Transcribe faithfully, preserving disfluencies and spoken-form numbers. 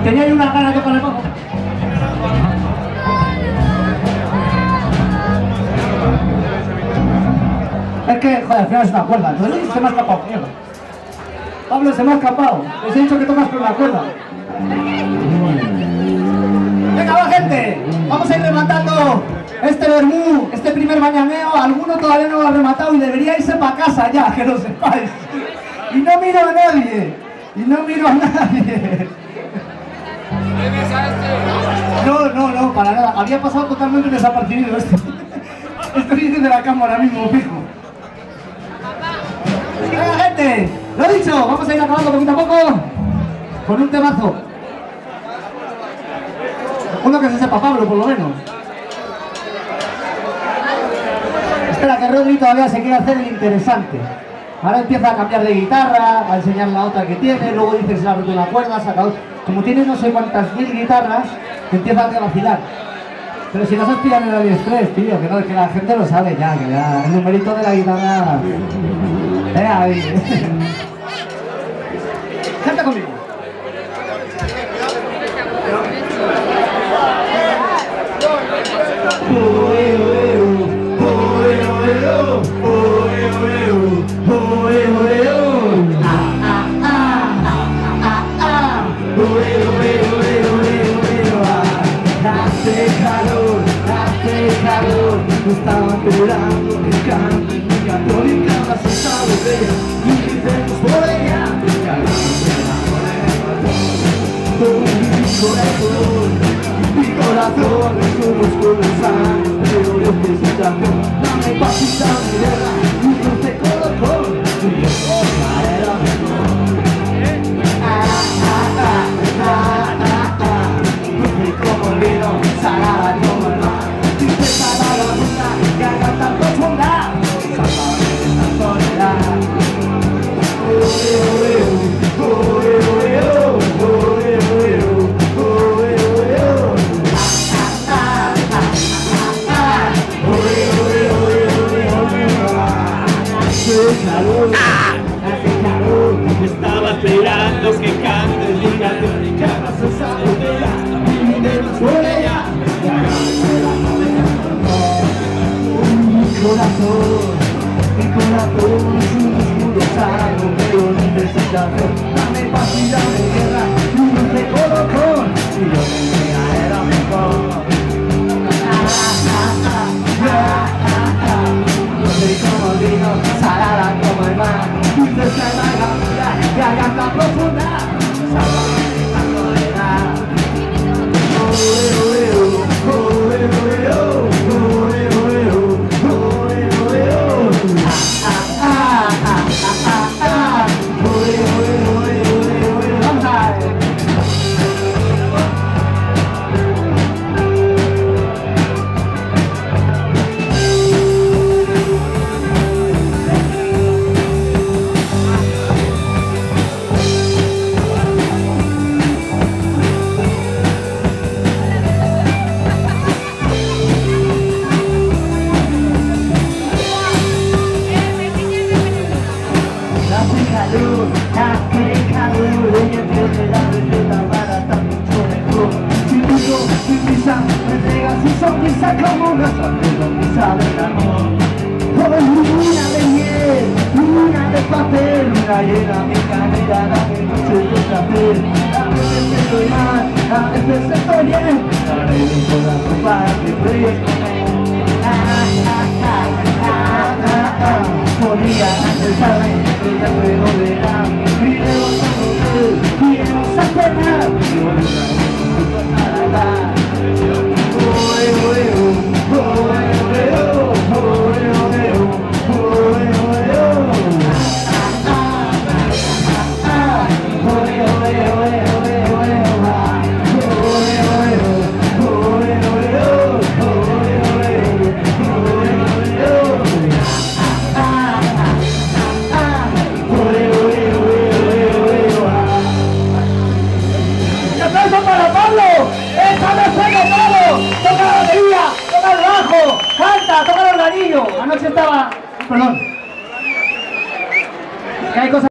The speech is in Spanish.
Tenía yo una gana de tocarle poco. Es que, joder, al final es una cuerda, entonces se me ha escapado, mierda. Pablo, se me ha escapado. Les he dicho que tocas con una cuerda. Venga, va, gente. Vamos a ir rematando este vermú, este primer mañaneo. Alguno todavía no lo ha rematado y debería irse para casa ya, que lo sepáis. Y no miro a nadie. Y no miro a nadie. No, no, no, para nada. Había pasado totalmente desapercibido este. Estoy desde la cámara ahora mismo, fijo. Venga, gente. Lo he dicho, vamos a ir acabando poquito a poco con un temazo. Uno que se sepa, Pablo, por lo menos. Espera, que Rodri todavía se quiere hacer el interesante. Ahora empieza a cambiar de guitarra, a enseñar la otra que tiene, luego dice que se le ha roto una cuerda, saca otra. Como tiene no sé cuántas mil guitarras, empieza a vacilar. Pero si no se pillan en el AliExpress, tío, que, no, que la gente lo sabe ya, que ya el numerito de la guitarra... Eh, ahí. Canta conmigo. Hace calor, hace calor, no estaba esperando el canto en mi católica, vas a saber y gritemos por ella, con mi corazón, mi corazón es como escurezar, pero necesitamos, dame pasita mi guerra, y no te colocó, y yo era mejor. Ah, ah, ah, ah, ah, ah, dulce como el vino, salada como el mar, tristeza vagabunda, que haga tan profunda, salvame de esta soledad. Oh, oh, oh, oh, oh, oh, oh, oh, oh, ah, ah, ah, ah, ah, oh, oh, oh, oh, hace calor, hace calor, estaba esperando que cantes mi canción y que hagas esa botella y brindemos por ella. Mi corazón, mi corazón es un oscuro saco, pero necesitado, dame paz y dame guerra, y un dulce colocón, y yo me era mejor. Ah, ah, ah, ah, ah, ah, dulce como el vino, salada como el mar, tristeza y vagabunda, garganta profunda, sálvame de esta soledad. Oh, oh, oh, oh, oh, oh, oh, oh. Sonrisa como una sonrisa del amor. Oh, luna de miel, luna de papel, luna llena mi canela, dame noche de placer. A veces estoy mal, a veces estoy bien, daré mi corazón para que brilles con él. Ah, ah, ah, ah, ah, ah, podría acercarme, ella luego verá, iremos a comer, iremos a cenar, y volver